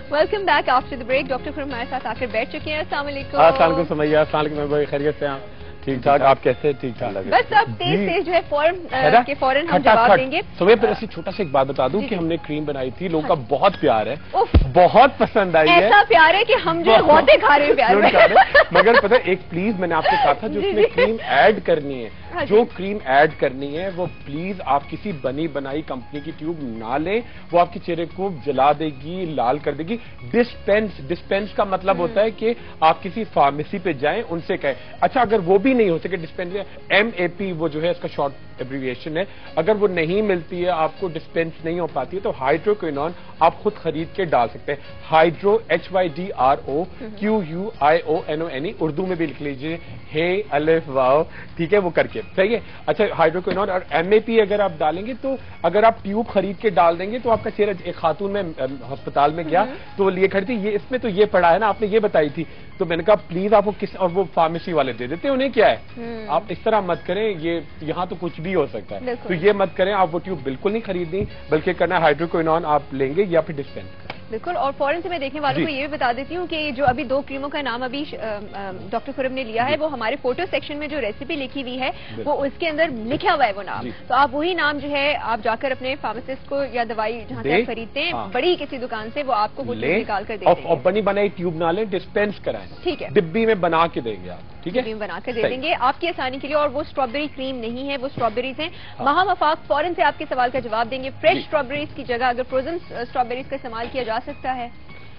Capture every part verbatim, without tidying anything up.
Welcome back after the break. Doctor Khurram हमारे साथ आकर बैठ चुके हैं। अस्सलाम वालेकुम। अस्सलाम वालेकुम सुमैया। अस्सलाम वालेकुम भाई, खैरियत से हैं? ठीक ठाक, आप कैसे? ठीक ठाक। बस अब तेज तेज जो है फौरन के फौरन हम जवाब देंगे। सुबह पर ऐसी छोटा सा एक बात बता दूं कि हमने क्रीम बनाई थी, लोगों का बहुत प्यार है, बहुत पसंद आई है। ऐसा प्यार है कि हम जो होते खा रहे हैं प्यार में। मगर पता है एक प्लीज मैंने आपसे कहा था जो उसमें क्रीम ऐड करनी है, जो क्रीम ऐड करनी है वो प्लीज आप किसी बनी बनाई कंपनी की ट्यूब ना लें, वो आपके चेहरे को जला देगी, लाल कर देगी। डिस्पेंस डिस्पेंस का मतलब होता है कि आप किसी फार्मेसी पे जाएं, उनसे कहें। अच्छा अगर वो भी नहीं हो सके, डिस्पेंस एम ए पी वो जो है इसका शॉर्ट एब्रीविएशन है, अगर वो नहीं मिलती है, आपको डिस्पेंस नहीं हो पाती है, तो हाइड्रोक्विनोन आप खुद खरीद के डाल सकते हैं। Hydro H Y D R O Q U I N O N E ई, उर्दू में भी लिख लीजिए हे अलिफ वाओ, ठीक है, वो करके सही है। अच्छा हाइड्रोक्विनोन और एम ए पी अगर आप डालेंगे, तो अगर आप ट्यूब खरीद के डाल देंगे तो आपका चेहरा, एक खातून में अस्पताल में गया तो वो लिए खड़ी थी, ये इसमें तो ये पड़ा है ना, आपने ये बताई थी, तो मैंने कहा प्लीज आप वो किस, और वो फार्मेसी वाले दे देते हैं, उन्हें क्या है, आप इस तरह मत करें, ये यहाँ तो कुछ भी हो सकता है, तो ये मत करें। आप वो ट्यूब बिल्कुल नहीं खरीदनी, बल्कि करना हाइड्रोक्विनोन आप लेंगे या फिर डिस्पेंस करें। बिल्कुल। और फौरन से मैं देखने वालों को ये भी बता देती हूँ कि जो अभी दो क्रीमों का नाम अभी डॉक्टर खुरम ने लिया है, वो हमारे फोटो सेक्शन में जो रेसिपी लिखी हुई है वो उसके अंदर लिखा हुआ है वो नाम, तो आप वही नाम जो है आप जाकर अपने फार्मासिस्ट को या दवाई जहाँ से आप खरीदते हैं, हाँ। बड़ी किसी दुकान से, वो आपको वो निकाल कर देंगे। और बनी बनाई ट्यूब ना लें, डिस्पेंस कराएं, ठीक है, डिब्बी में बना के देंगे आप, ठीक है, बनाकर दे देंगे आपकी आसानी के लिए। और वो स्ट्रॉबेरी क्रीम नहीं है, वो स्ट्रॉबेरीज हैं। महा मफाक फौरन से आपके सवाल का जवाब देंगे। फ्रेश स्ट्रॉबेरीज की जगह अगर फ्रोजन स्ट्रॉबेरीज का इस्तेमाल किया जा सकता है?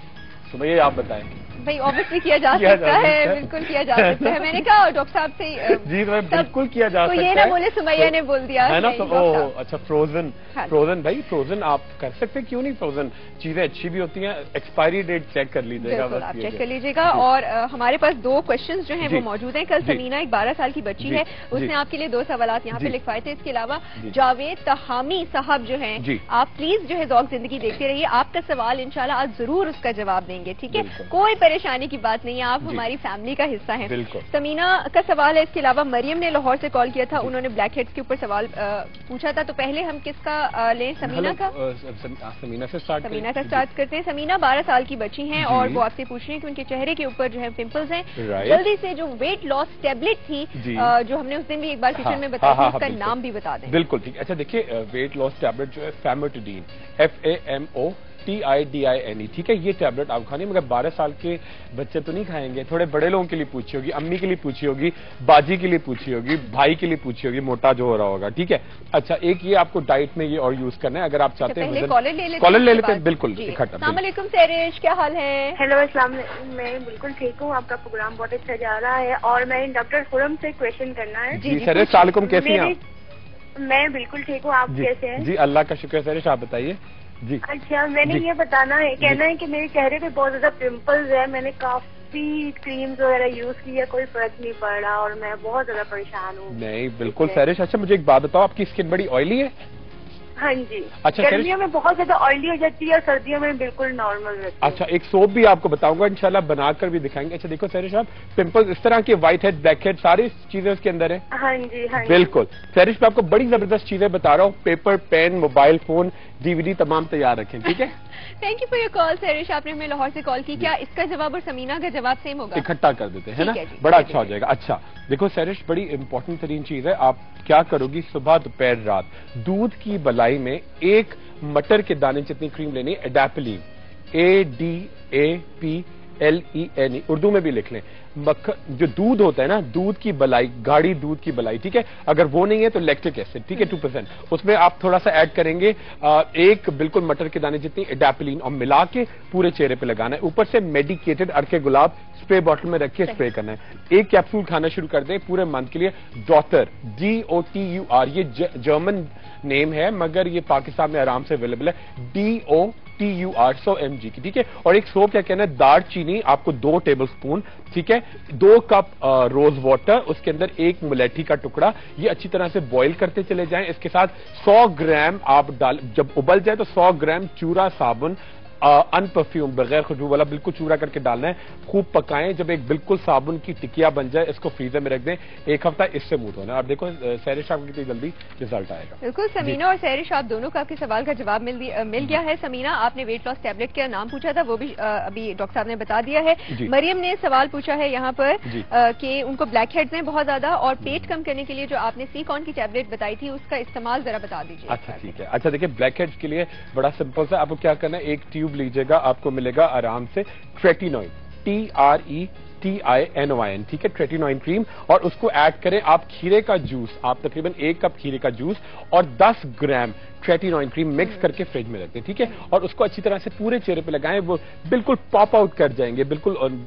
तो भैया आप बताएं। भाई ऑब्वियसली किया जा किया सकता है, है, बिल्कुल किया जा सकता है। मैंने कहा डॉक्टर साहब से जी बिल्कुल किया जा तो सकता है। ये ना बोले सुमैया ने बोल दिया है ना, तो ओ अच्छा फ्रोजन फ्रोजन भाई फ्रोजन आप कर सकते हैं, क्यों नहीं, फ्रोजन चीजें अच्छी भी होती हैं। एक्सपायरी डेट चेक कर लीजिएगा, आप चेक कर लीजिएगा। और हमारे पास दो क्वेश्चन जो है वो मौजूद हैं। कल समीना एक बारह साल की बच्ची है, उसने आपके लिए दो सवाल यहाँ पे लिखवाए थे। इसके अलावा जावेद तहामी साहब जो है, आप प्लीज जो है ज़ौक़ ज़िंदगी देखते रहिए, आपका सवाल इंशाल्लाह आज जरूर उसका जवाब देंगे, ठीक है, कोई परेशानी की बात नहीं है, आप हमारी फैमिली का हिस्सा हैं। समीना का सवाल है। इसके अलावा मरियम ने लाहौर से कॉल किया था, उन्होंने ब्लैक हेड्स के ऊपर सवाल पूछा था, तो पहले हम किसका लें? समीना का समीना से स्टार्ट समीना का स्टार्ट करते हैं। समीना बारह साल की बच्ची हैं और वो आपसे पूछ रही हैं कि उनके चेहरे के ऊपर जो है पिंपल्स हैं, जल्दी से जो वेट लॉस टेबलेट थी जो हमने उस दिन भी एक बार किचन में बताई थी, उसका नाम भी बता दें। बिल्कुल ठीक। अच्छा देखिए वेट लॉस टेबलेट जो है famotidine, F A M O T I D I N E, ठीक है, ये टैबलेट आप खानी, मगर बारह साल के बच्चे तो नहीं खाएंगे, थोड़े बड़े लोगों के लिए पूछी होगी, अम्मी के लिए पूछी होगी, बाजी के लिए पूछी होगी, भाई के लिए पूछी होगी, मोटा जो हो रहा होगा, ठीक है। अच्छा एक ये आपको डाइट में ये और यूज करना है अगर आप चाहते हैं। कॉलर ले लेते कॉलर ले लेते हैं, बिल्कुल इकट्ठा। अस्सलाम वालेकुम सैरिश, क्या हाल है? हेलो अस्सलाम, मैं बिल्कुल ठीक हूँ, आपका प्रोग्राम बहुत अच्छा जा रहा है और मैं डॉक्टर खुरम से क्वेश्चन करना है। जी सैरिश सलाम, कैसी हैं आप? मैं बिल्कुल ठीक हूँ, आप कैसे हैं? जी अल्लाह का शुक्र है सैरिश, आप बताइए। जी अच्छा मैंने ये बताना है कहना है कि मेरे चेहरे पे बहुत ज्यादा पिंपल्स है, मैंने काफी क्रीम्स वगैरह यूज की है, कोई फर्क नहीं पड़ रहा और मैं बहुत ज्यादा परेशान हूँ। नहीं बिल्कुल सैरिश। अच्छा मुझे एक बात बताओ, आपकी स्किन बड़ी ऑयली है? हाँ जी। अच्छा गर्मियों में बहुत ज्यादा ऑयली हो जाती है और सर्दियों में बिल्कुल नॉर्मल रहती है। अच्छा एक सोप भी आपको बताऊंगा इंशाल्लाह, बनाकर भी दिखाएंगे। अच्छा देखो सैरिश साहब, पिंपल्स इस तरह के व्हाइट हेड, ब्लैक हेड, सारी चीजें उसके अंदर है। हाँ जी हाँ जी बिल्कुल सैरिश, मैं आपको बड़ी जबरदस्त चीजें बता रहा हूँ, paper pen mobile phone DVD तमाम तैयार रखें, ठीक है। Thank you for your call Sairish, आपने हमें लाहौर से कॉल की। क्या इसका जवाब और समीना का जवाब सेम होगा? इकट्ठा कर देते हैं ना, बड़ा अच्छा हो जाएगा। अच्छा देखो सैरिश, बड़ी इंपॉर्टेंट तरीन चीज है, आप क्या करोगी, सुबह दोपहर रात दूध की बलाई में एक मटर के दाने जितनी क्रीम लेनी है, adapalene, A D A P L E N ई, उर्दू में भी लिख लें। मक्खन जो दूध होता है ना, दूध की बलाई, गाढ़ी दूध की बलाई, ठीक है, अगर वो नहीं है तो लैक्टिक एसिड, ठीक है, टू परसेंट, उसमें आप थोड़ा सा ऐड करेंगे, आ, एक बिल्कुल मटर के दाने जितनी एडापिलीन, और मिला के पूरे चेहरे पे लगाना है। ऊपर से मेडिकेटेड अर्के गुलाब स्प्रे बॉटल में रख के स्प्रे करना है। एक कैप्सूल खाना शुरू कर दें पूरे मंथ के लिए। Dotur D O T U R, ये जर्मन नेम है मगर ये पाकिस्तान में आराम से अवेलेबल है, D O T U R सौ एम जी की, ठीक है। और एक सोप क्या कहना है, दार चीनी आपको दो टेबल स्पून, ठीक है, दो कप रोज वाटर, उसके अंदर एक मुलेठी का टुकड़ा, ये अच्छी तरह से बॉईल करते चले जाएं। इसके साथ सौ ग्राम आप डाल, जब उबल जाए तो सौ ग्राम चूरा साबुन ان परफ्यूम बगैर खुशबू वाला बिल्कुल चूरा करके डालना है, खूब पकाएं, जब एक बिल्कुल साबुन की टिकिया बन जाए इसको फ्रीजर में रख दें, एक हफ्ता इससे मूव होना है। आप देखो सहरिश आपको कितनी जल्दी रिजल्ट आएगा। बिल्कुल समीना और सहरिश आप दोनों का आपके सवाल का जवाब मिल, मिल गया है। समीना आपने वेट लॉस टैबलेट का नाम पूछा था, वो भी अभी डॉक्टर साहब ने बता दिया है। मरियम ने सवाल पूछा है यहाँ पर कि उनको ब्लैक हेड्स हैं बहुत ज्यादा और पेट कम करने के लिए जो आपने सीकॉन की टैबलेट बताई थी उसका इस्तेमाल जरा बता दीजिए। अच्छा ठीक है। अच्छा देखिए ब्लैक हेड्स के लिए बड़ा सिंपल सा, आपको क्या करना है, एक ट्यूब लीजिएगा, आपको मिलेगा आराम से tretinoin, T R E T I N O I N, ठीक है, ट्रेटिनोइन क्रीम, और उसको ऐड करें आप खीरे का जूस, आप तकरीबन एक कप खीरे का जूस और दस ग्राम ट्रेटिनोइन क्रीम मिक्स करके फ्रिज में रख दें, ठीक है, और उसको अच्छी तरह से पूरे चेहरे पे लगाएं, वो बिल्कुल पॉप आउट कर जाएंगे, बिल्कुल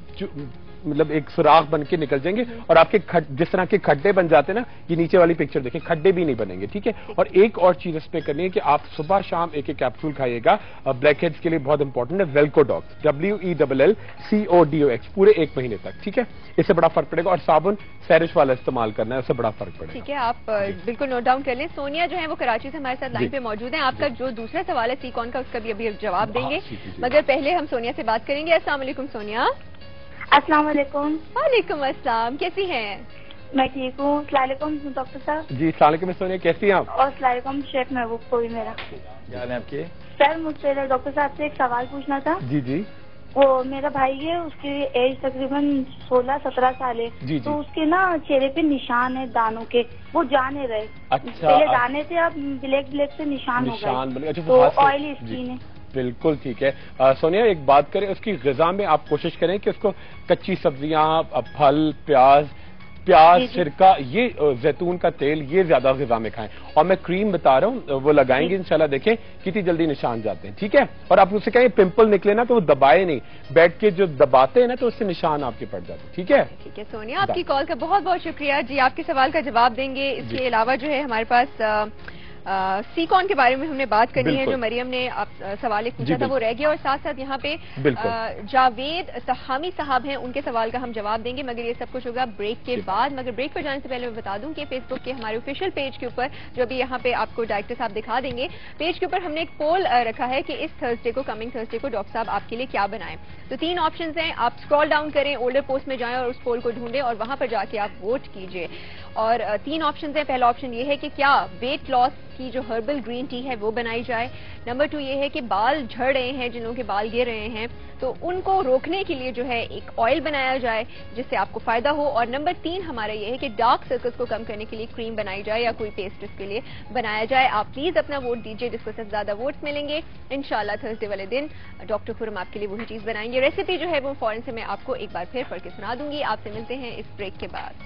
मतलब एक सुराख बन के निकल जाएंगे और आपके खड, जिस तरह के खड्डे बन जाते हैं ना, ये नीचे वाली पिक्चर देखें, खड्डे भी नहीं बनेंगे, ठीक है। और एक और चीज इस पे करनी है कि आप सुबह शाम एक एक कैप्सूल खाइएगा, ब्लैक हेड्स के लिए बहुत इंपॉर्टेंट है, Welcodox, W E double L C O D O X, पूरे एक महीने तक, ठीक है, इससे बड़ा फर्क पड़ेगा। और साबुन सहरिश वाला इस्तेमाल करना है, उससे बड़ा फर्क पड़ेगा। ठीक है, आप बिल्कुल नोट डाउन कर लें। सोनिया जो है वो कराची से हमारे साथ लाइन पे मौजूद है। आपका जो दूसरा सवाल है सीकॉन का, उसका भी अभी जवाब देंगे, मगर पहले हम सोनिया से बात करेंगे। अस्सलाम वालेकुम सोनिया। अस्सलाम वालेकुम। वालेकुम अस्सलाम, कैसी हैं? मैं ठीक हूँ। अस्सलाम वालेकुम डॉक्टर साहब। जी अस्सलाम वालेकुम सोनिया, कैसी हैं आप? और अस्सलाम वालेकुम शेख महबूब को भी मेरा। क्या हाल है आपके? सर मुझसे डॉक्टर साहब से एक सवाल पूछना था। जी जी। वो मेरा भाई है, उसकी एज तकरीबन सोलह सत्रह साल है, जी, तो जी. उसके ना चेहरे पे निशान है दानों के, वो जाने रहे। अच्छा, पहले दाने थे, अब ब्लैक ब्लैक से निशान हो गए। अच्छा, तो ऑयली स्किन है। बिल्कुल ठीक है। आ, सोनिया एक बात करें, उसकी ग़िज़ा में आप कोशिश करें कि उसको कच्ची सब्जियां, फल, प्याज प्याज सिरका, ये जैतून का तेल, ये ज्यादा ग़िज़ा में खाएं। और मैं क्रीम बता रहा हूँ, वो लगाएंगे इंशाल्लाह, देखें कितनी जल्दी निशान जाते हैं, ठीक है। और आप उससे कहें पिंपल निकले ना तो वो दबाए नहीं, बैठ के जो दबाते हैं ना तो उससे निशान आपके पड़ जाते हैं, ठीक है। ठीक है सोनिया, आपकी कॉल का बहुत बहुत शुक्रिया जी। आपके सवाल का जवाब देंगे। इसके अलावा जो है हमारे पास आ, सीकॉन के बारे में हमने बात करनी है, जो मरियम ने आप सवाल एक पूछा था वो रह गया, और साथ साथ यहाँ पे जावेद तहामी साहब हैं, उनके सवाल का हम जवाब देंगे, मगर ये सब कुछ होगा ब्रेक के बाद। मगर ब्रेक पर जाने से पहले मैं बता दूं कि फेसबुक के हमारे ऑफिशियल पेज के ऊपर, जो अभी यहाँ पे आपको डायरेक्टर साहब दिखा देंगे, पेज के ऊपर हमने एक पोल रखा है कि इस थर्सडे को, कमिंग थर्सडे को डॉक्टर साहब आपके लिए क्या बनाएं। तो तीन ऑप्शन हैं, आप स्क्रॉल डाउन करें, ओल्डर पोस्ट में जाएं और उस पोल को ढूंढें और वहां पर जाके आप वोट कीजिए। और तीन ऑप्शन हैं, पहला ऑप्शन ये है कि क्या वेट लॉस की जो हर्बल ग्रीन टी है वो बनाई जाए। नंबर टू ये है कि बाल झड़ रहे हैं, जिन लोगों के बाल गिर रहे हैं, तो उनको रोकने के लिए जो है एक ऑयल बनाया जाए जिससे आपको फायदा हो। और नंबर तीन हमारा ये है कि डार्क सर्कल्स को कम करने के लिए क्रीम बनाई जाए या कोई पेस्ट इसके लिए बनाया जाए। आप प्लीज अपना वोट दीजिए, जिसको सबसे ज्यादा वोट्स मिलेंगे इंशाल्लाह थर्सडे वाले दिन डॉक्टर खुरम आपके लिए वही चीज बनाएंगे। रेसिपी जो है वो फौरन से मैं आपको एक बार फिर पढ़ के सुना दूंगी। आपसे मिलते हैं इस ब्रेक के बाद।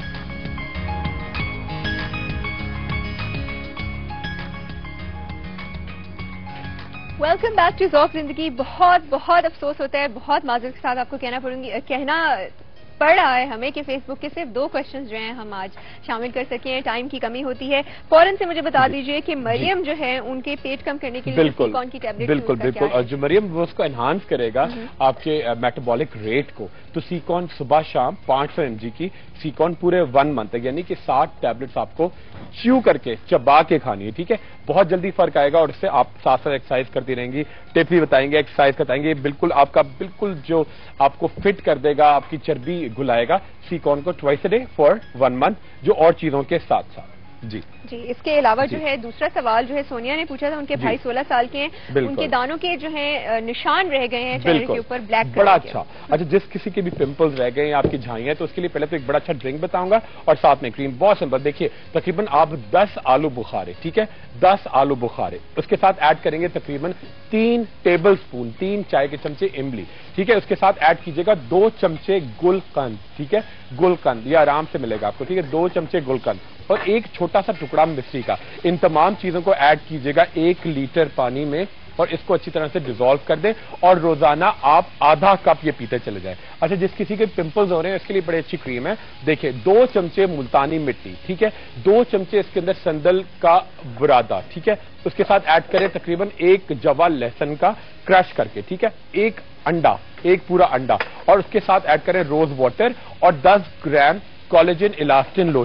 वेलकम बैक टू ज़ौक़ ज़िंदगी। बहुत बहुत अफसोस होता है, बहुत माजूर के साथ आपको कहना पड़ूंगी कहना पड़ रहा है हमें कि फेसबुक के सिर्फ दो क्वेश्चंस जो हैं हम आज शामिल कर सकें, टाइम की कमी होती है। फौरन से मुझे बता दीजिए कि मरियम जो है उनके पेट कम करने के लिए कौन की टैबलेट? बिल्कुल बिल्कुल, और जो मरियम वो उसको एनहांस करेगा आपके मेटाबॉलिक रेट को, तो सीकॉन सुबह शाम पांच सौ एम जी की सीकॉन पूरे वन मंथ तक, यानी कि सात टैबलेट्स आपको च्यू करके चबा के खानी है, ठीक है। बहुत जल्दी फर्क आएगा और इससे आप साथ साथ एक्सरसाइज करती रहेंगी, टिप भी बताएंगे, एक्सरसाइज बताएंगे, बिल्कुल आपका बिल्कुल जो आपको फिट कर देगा, आपकी चर्बी घुलाएगा सीकॉन को twice a day for one month, जो और चीजों के साथ साथ। जी जी, इसके अलावा जो है दूसरा सवाल जो है सोनिया ने पूछा था, उनके भाई सोलह साल के हैं, उनके दानों के जो है निशान रह गए हैं चेहरे के ऊपर ब्लैक कलर। बड़ा अच्छा। अच्छा, जिस किसी के भी पिंपल्स रह गए हैं, आपकी झाइयां, तो उसके लिए पहले तो एक बड़ा अच्छा ड्रिंक बताऊंगा और साथ में क्रीम। बहुत सिंपल, देखिए तकरीबन आप दस आलू बुखारे, ठीक है, दस आलू बुखारे, उसके साथ ऐड करेंगे तकरीबन तीन टेबल स्पून, तीन चाय के चमचे इमली, ठीक है। उसके साथ ऐड कीजिएगा दो चमचे गुलकंद, ठीक है, गुलकंद ये आराम से मिलेगा आपको, ठीक है, दो चमचे गुलकंद और एक छोटा सा टुकड़ा मिश्री का। इन तमाम चीजों को ऐड कीजिएगा एक लीटर पानी में और इसको अच्छी तरह से डिसॉल्व कर दें और रोजाना आप आधा कप ये पीते चले जाएं। अच्छा, जिस किसी के पिंपल्स हो रहे हैं इसके लिए बड़ी अच्छी क्रीम है, देखिए दो चमचे मुल्तानी मिट्टी, ठीक है, दो चमचे इसके अंदर संदल का बुरादा, ठीक है, उसके साथ ऐड करें तकरीबन एक जवा लहसुन का क्रश करके, ठीक है, एक अंडा, एक पूरा अंडा, और उसके साथ ऐड करें रोज वाटर और दस ग्राम कोलेजन इलास्टिन लोशन।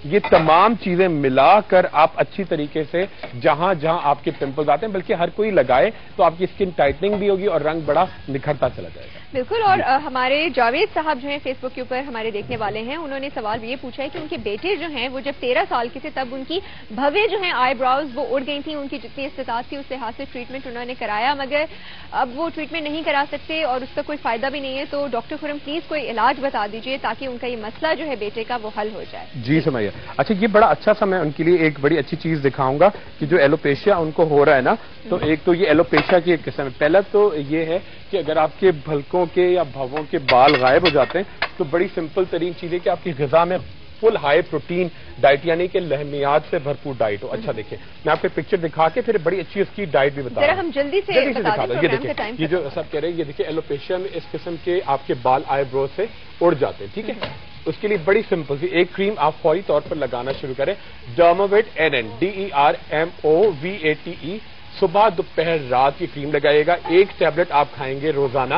یہ تمام چیزیں ملا کر آپ اچھی طریقے سے جہاں جہاں آپ کے پمپلز آتے ہیں بلکہ ہر کوئی لگائے تو آپ کی اسکن ٹائٹننگ بھی ہوگی اور رنگ بڑا نکھرتا چلا جائے گا. بالکل. اور ہمارے جاوید صاحب جو ہیں فیس بک کے اوپر ہمارے دیکھنے والے ہیں, انہوں نے سوال یہ پوچھا ہے کہ ان کے بیٹے جو ہیں وہ جب تیرہ سال کے تھے تب ان کی بھویں جو ہیں آئی براؤز وہ اڑ گئی تھیں, ان کی جتنی استطاعت تھی اس لحاظ سے ٹریٹمنٹ انہوں نے کرایا مگر اب وہ ٹریٹمنٹ نہیں کرا سکتے اور اس کا کوئی فائدہ بھی نہیں ہے, تو ڈاکٹر خرم پلیز کوئی علاج بتا دیجیے تاکہ ان کا یہ مسئلہ جو ہے بیٹے کا وہ حل ہو جائے. جی سمیہ, اچھا یہ بڑا اچھا سا میں ان کے لیے ایک بڑی اچھی چیز دکھاؤں گا کہ جو ایلوپیشیا ان کو ہو رہا ہے نا, تو ایک تو یہ ایلوپیشیا کی ایک قسم ہے. پہلا تو یہ ہے کہ اگر آپ کے بھلکوں کے یا بھووں کے بال غائب ہو جاتے ہیں تو بڑی سمپل ترین چیز ہے کہ آپ کی غذا میں فل ہائی پروٹین ڈائٹ یعنی کہ لہمیات سے بھرپور ڈائٹ ہو. اچھا دیکھیں میں آپ کو پکچر دکھا کے پھر بڑی اچھی اس کی ڈائٹ بھی بتا رہا ہوں. ہم جلدی سے دکھا دیں. یہ دیکھیں یہ جو سب کہہ رہے ہیں, یہ دیکھیں ایلوپیشیا میں اس قسم کے آپ کے بال آئی برو سے اڑ جاتے ہیں. ٹھیک ہے, اس کے لیے بڑی سمپل سی ایک کریم آپ فوری طور پر لگانا شروع کریں. Dermovate N N D E R M O V A T E صبح دوپہر رات کی کریم لگائے گا. ایک ٹیبلٹ آپ کھائیں گے روزانہ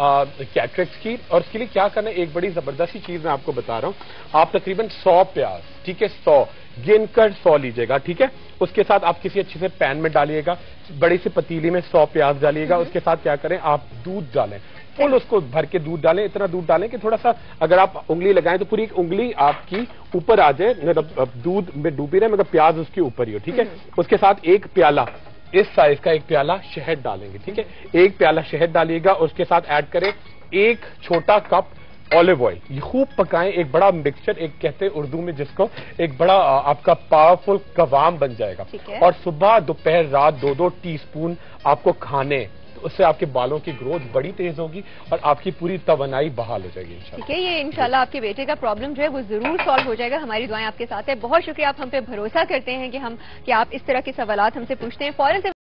کیٹریکس کی, اور اس کے لیے کیا کرنا ہے ایک بڑی زبردستی چیز میں آپ کو بتا رہا ہوں. آپ تقریباً سو پیاز, ٹھیک ہے, سو گن کر سو لیجیے گا. ٹھیک ہے, اس کے ساتھ آپ کسی اچھے سے پین میں ڈالیے گا, بڑی سی پتیلی میں سو پیاز ڈالیے گا. اس کے ساتھ کیا کریں آپ دودھ ڈالیں, فل اس کو بھر کے دودھ ڈالیں, اتنا دودھ ڈالیں کہ تھوڑا سا اگر آپ انگلی لگائیں تو پوری ایک انگلی آپ کی اوپر آ جائے, مطلب دودھ میں ڈوبی رہے مگر پیاز اس کے اوپر ہی ہو. ٹھیک ہے, اس کے ساتھ ایک پیالہ اس سائز کا ایک پیالہ شہد ڈالیں گے. ٹھیک ہے, ایک پیالہ شہد ڈالیے گا, اس کے ساتھ ایڈ کریں ایک چھوٹا کپ آلیو آئل. یہ خوب پکائیں, ایک بڑا مکسچر, ایک کہتے ہیں اردو میں جس کو ایک بڑا آپ کا پاورفل قوام بن جائے گا. اور صبح دوپہر رات دو دو ٹی اسپون آپ کو کھانے, اس سے آپ کے بالوں کی گروتھ بڑی تیز ہوگی اور آپ کی پوری توانائی بحال ہو جائے گی انشاءاللہ. ٹھیک ہے, یہ انشاءاللہ آپ کے بیٹے کا پرابلم جو ہے وہ ضرور سالو ہو جائے گا. ہماری دعائیں آپ کے ساتھ ہے. بہت شکریہ, آپ ہم پہ بھروسہ کرتے ہیں کہ ہم کہ آپ اس طرح کے سوالات ہم سے پوچھتے ہیں. فوراً سے